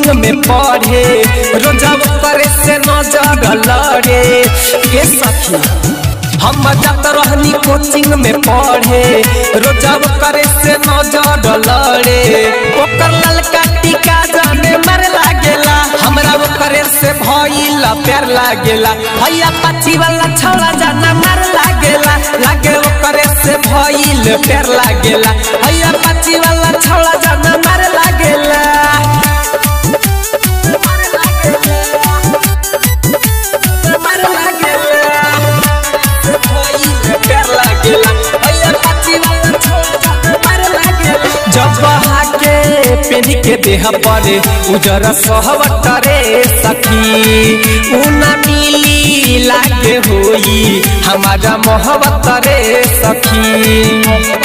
Coaching में पढ़े रोजा करे से नजर लड़े के सखी। हम जात रहनी कोचिंग में पढ़े रोजा करे से नजर लड़े ओकर ललका टीका जाने मर लागेला हमरा करे से भइल प्यार लागेला भैया पाची वाला छौड़ा जाना मर लागेला लागे करे से भइल प्यार लागेला भैया पाची वाला छौड़ा जाना मर लागेला। पेनी के देह पर उजर सहवट रे सखी उना मिली लागे होई हमारा मोहब्बत रे सखी।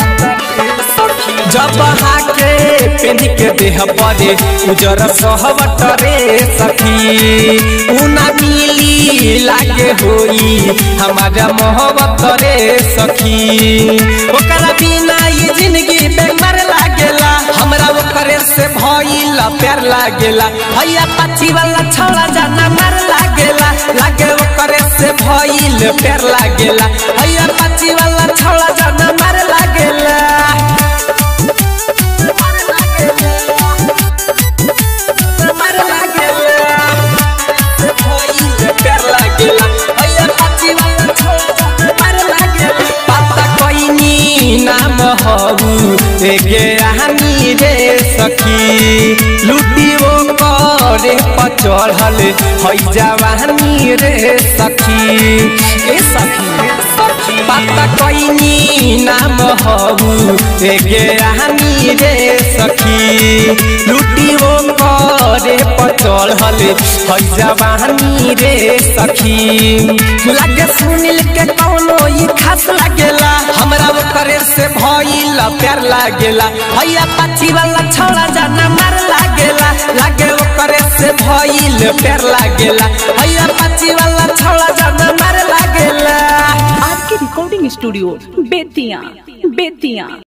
जब हाके पेनी के देह पर उजर सहवट रे सखी उना मिली लागे होई हमारा मोहब्बत रे सखी। ओकरा बिना ये जिंदगी बेमर लागेला हमरा करे से भइल प्यार लागेला भैया पाची वाला छौड़ा जाना मर लागेला लागे करे से भइल प्यार लागेला भैया पाची वाला छौड़ा जाना मर लागेला। नाम हबू एगे हानि रे सखी लुटी वो करे पचढ़ल हई जवानी रे सखी ए सखी पता कोइनी नाम हबू एगे हानि रे सखी लुटी वो करे पचढ़ल हई जवानी रे सखी। लागे सुनील के कौनो ई खास लागेला हमरा करे से भइल प्यार लागेला भैया पाची वाला छौड़ा जाना मर लागेला लागे करे से भइल प्यार लागेला भैया पाची वाला छौड़ा जाना मर लागेला। आज की रिकॉर्डिंग स्टूडियो बेतिया।